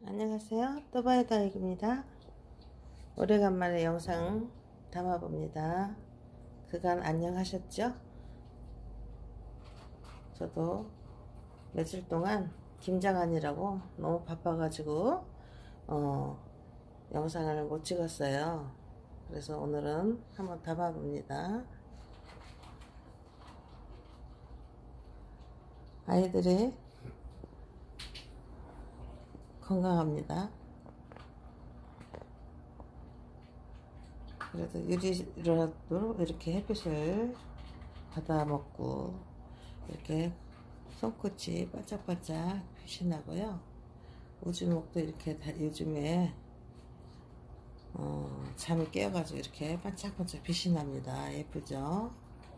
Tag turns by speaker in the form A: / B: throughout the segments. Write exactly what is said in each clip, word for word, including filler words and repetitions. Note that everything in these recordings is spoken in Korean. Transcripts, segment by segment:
A: 안녕하세요. 또바이다익입니다. 오래간만에 영상 담아봅니다. 그간 안녕하셨죠? 저도 며칠 동안 김장하느라고 너무 바빠가지고 어, 영상을 못 찍었어요. 그래서 오늘은 한번 담아봅니다. 아이들이 건강합니다. 그래도 유리로라도 이렇게 햇빛을 받아 먹고 이렇게 손끝이 반짝반짝 빛이 나고요. 우주목도 이렇게 다 요즘에 어, 잠이 깨어가지고 이렇게 반짝반짝 빛이 납니다. 예쁘죠?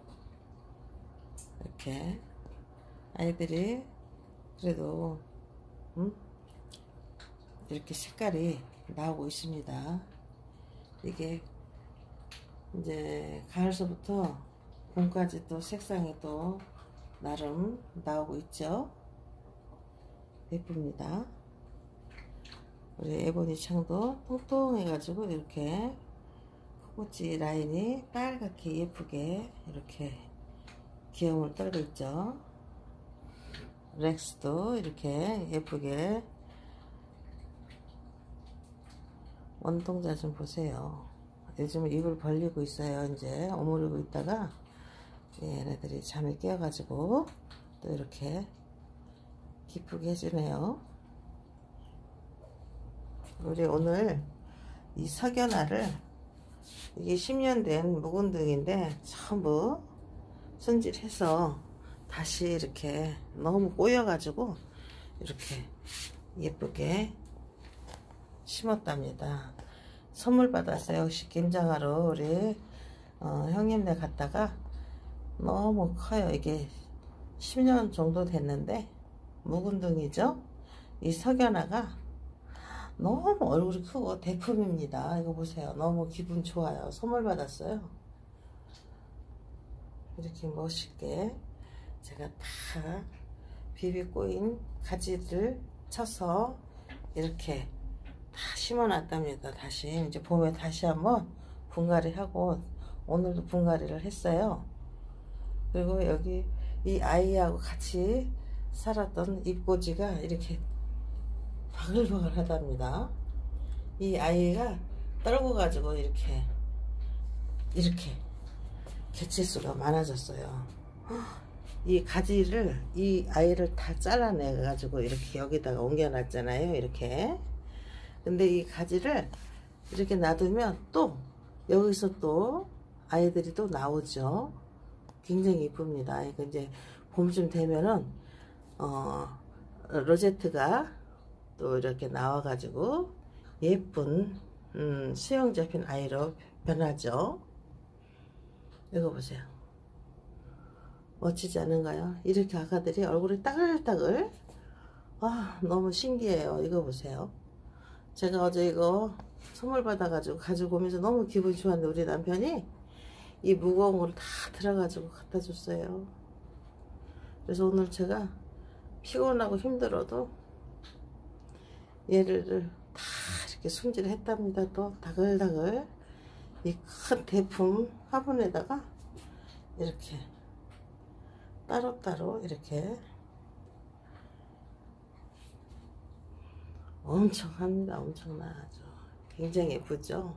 A: 이렇게 아이들이 그래도 음? 이렇게 색깔이 나오고 있습니다. 이게 이제 가을서부터 봄까지 또 색상이 또 나름 나오고 있죠. 예쁩니다. 우리 에보니 창도 통통해 가지고 이렇게 코끝이 라인이 빨갛게 예쁘게 이렇게 귀여움을 떨고 있죠. 렉스도 이렇게 예쁘게 원동자 좀 보세요. 요즘 입을 벌리고 있어요. 이제 오므리고 있다가 얘네들이 잠이 깨어가지고 또 이렇게 기쁘게 해주네요. 우리 오늘 이 석연화를 이게 십 년 된 묵은등인데 전부 손질해서 다시 이렇게 너무 꼬여가지고 이렇게 예쁘게 심었답니다. 선물 받았어요. 역시 김장하러 우리 어, 형님네 갔다가 너무 커요. 이게 십 년 정도 됐는데 묵은등이죠. 이 석연화가 너무 얼굴이 크고 대품입니다. 이거 보세요. 너무 기분 좋아요. 선물 받았어요. 이렇게 멋있게 제가 다 비비 꼬인 가지를 쳐서 이렇게 다 심어 놨답니다. 다시 이제 봄에 다시 한번 분갈이 하고 오늘도 분갈이를 했어요. 그리고 여기 이 아이하고 같이 살았던 잎꽂이가 이렇게 바글바글 하답니다. 이 아이가 떨고 가지고 이렇게 이렇게 개체수가 많아졌어요. 이 가지를 이 아이를 다 잘라내 가지고 이렇게 여기다가 옮겨 놨잖아요. 이렇게. 근데 이 가지를 이렇게 놔두면 또 여기서 또 아이들이 또 나오죠. 굉장히 이쁩니다. 이거 이제 봄쯤 되면은 어 로제트가 또 이렇게 나와 가지고 예쁜 음, 수영 잡힌 아이로 변하죠. 이거 보세요. 멋지지 않은가요? 이렇게 아가들이 얼굴이 따글따글. 아, 너무 신기해요. 이거 보세요. 제가 어제 이거 선물 받아가지고 가지고 오면서 너무 기분이 좋았는데 우리 남편이 이 무거운 걸 다 들어가지고 갖다 줬어요. 그래서 오늘 제가 피곤하고 힘들어도 얘를 다 이렇게 손질을 했답니다. 또 다글다글 이 큰 대품 화분에다가 이렇게 따로따로 이렇게 엄청합니다. 엄청나죠. 굉장히 예쁘죠.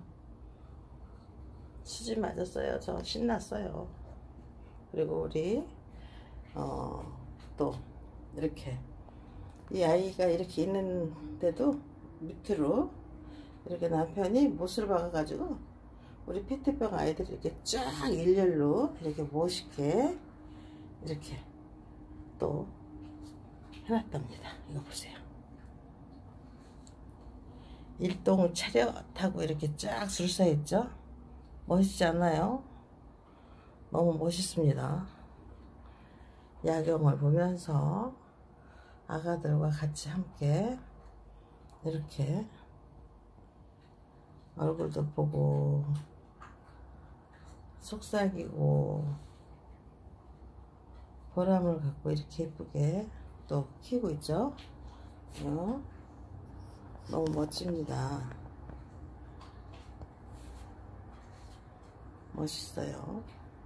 A: 수지 맞았어요. 저 신났어요. 그리고 우리 어, 또 이렇게 이 아이가 이렇게 있는데도 밑으로 이렇게 남편이 못을 박아 가지고 우리 페트병 아이들이 이렇게 쫙 일렬로 이렇게 멋있게 이렇게 또 해놨답니다. 이거 보세요. 일동 차렷하고 이렇게 쫙 줄 서 있죠. 멋있지 않나요? 너무 멋있습니다. 야경을 보면서 아가들과 같이 함께 이렇게 얼굴도 보고 속삭이고 보람을 갖고 이렇게 예쁘게 또 키우고 있죠. 어? 너무 멋집니다. 멋있어요.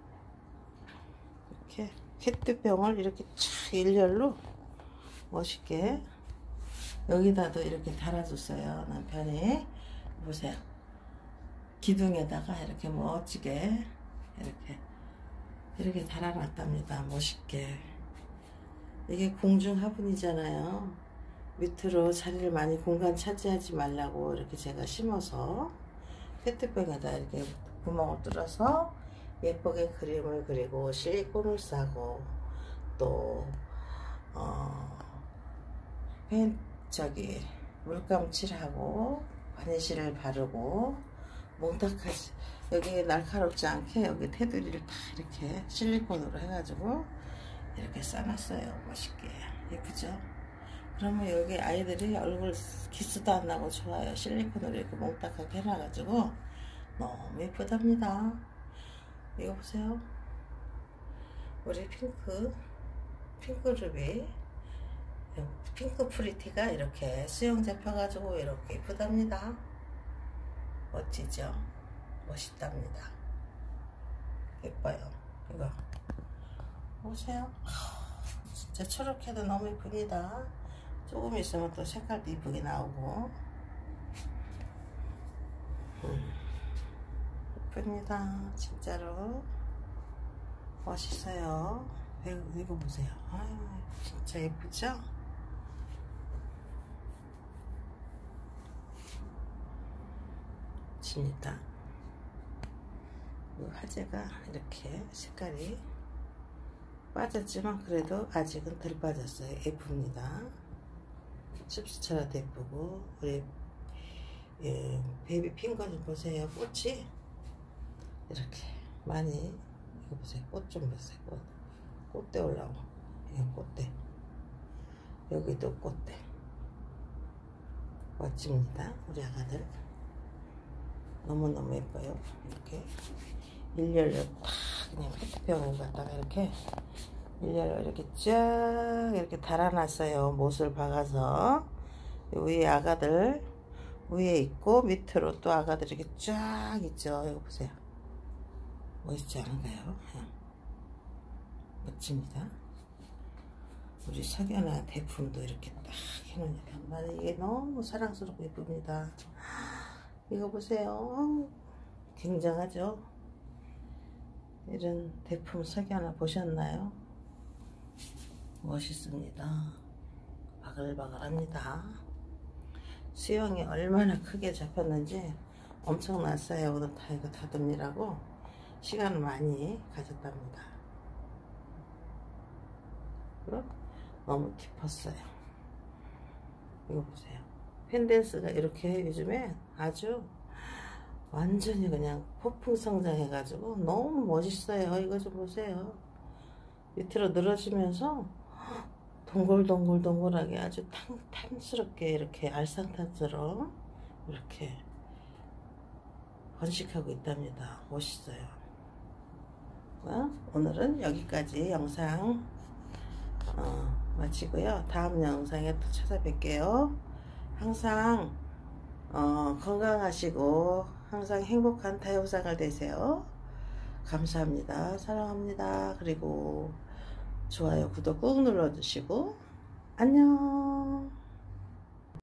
A: 이렇게 페트병을 이렇게 촥 일렬로 멋있게 여기다도 이렇게 달아줬어요. 남편이 보세요. 기둥에다가 이렇게 멋지게 이렇게 이렇게 달아놨답니다. 멋있게. 이게 공중 화분이잖아요. 밑으로 자리를 많이 공간 차지하지 말라고 이렇게 제가 심어서 페트병에다 이렇게 구멍을 뚫어서 예쁘게 그림을 그리고 실리콘을 싸고 또 어, 펜 저기 물감 칠하고 바니쉬를 바르고 몽타까지 여기 날카롭지 않게 여기 테두리를 다 이렇게 실리콘으로 해가지고 이렇게 싸놨어요. 멋있게. 예쁘죠? 그러면 여기 아이들이 얼굴 기스도 안 나고 좋아요. 실리콘으로 이렇게 몽딱하게 해놔가지고 너무 예쁘답니다. 이거 보세요. 우리 핑크 핑크루비 핑크 프리티가 이렇게 수영 잡혀가지고 이렇게 예쁘답니다. 멋지죠? 멋있답니다. 예뻐요. 이거 보세요. 진짜 초록해도 너무 예쁩니다. 조금 있으면 또 색깔도 이쁘게 나오고 음, 예쁩니다. 진짜로 멋있어요. 이거, 이거 보세요. 아유, 진짜 예쁘죠? 집니다. 화재가 이렇게 색깔이 빠졌지만 그래도 아직은 덜 빠졌어요. 예쁩니다. 습수처럼도 예쁘고 우리 예, 베이비 핑거 좀 보세요. 꽃이 이렇게 많이 이거 보세요. 꽃 좀 보세요. 꽃. 꽃대 올라오고 이거 꽃대 여기도 꽃대 멋집니다. 우리 아가들 너무너무 예뻐요. 이렇게 일렬로 탁 그냥 페트병을 갖다가 이렇게 일렬로 이렇게 쫙 이렇게 달아놨어요. 못을 박아서 위에 아가들 위에 있고 밑으로 또 아가들 이렇게 쫙 있죠. 이거 보세요. 멋있지 않은가요? 멋집니다. 우리 석연아 대품도 이렇게 딱 해놓으니까 나는 이게 너무 사랑스럽고 예쁩니다. 이거 보세요. 굉장하죠? 이런 대품 석연아 보셨나요? 멋있습니다. 바글바글합니다. 수영이 얼마나 크게 잡혔는지 엄청났어요. 오늘 다 이거 다듬느라고 시간을 많이 가졌답니다. 너무 깊었어요. 이거 보세요. 펜댄스가 이렇게 요즘에 아주 완전히 그냥 폭풍 성장해 가지고 너무 멋있어요. 이거 좀 보세요. 밑으로 늘어지면서 동글동글동글하게 아주 탕, 탐스럽게 이렇게 알상탕처럼 이렇게 번식하고 있답니다. 멋있어요. 어? 오늘은 여기까지 영상 어, 마치고요. 다음 영상에 또 찾아뵐게요. 항상 어, 건강하시고 항상 행복한 다육생활 되세요. 감사합니다. 사랑합니다. 그리고 좋아요, 구독 꾹 눌러주시고 안녕.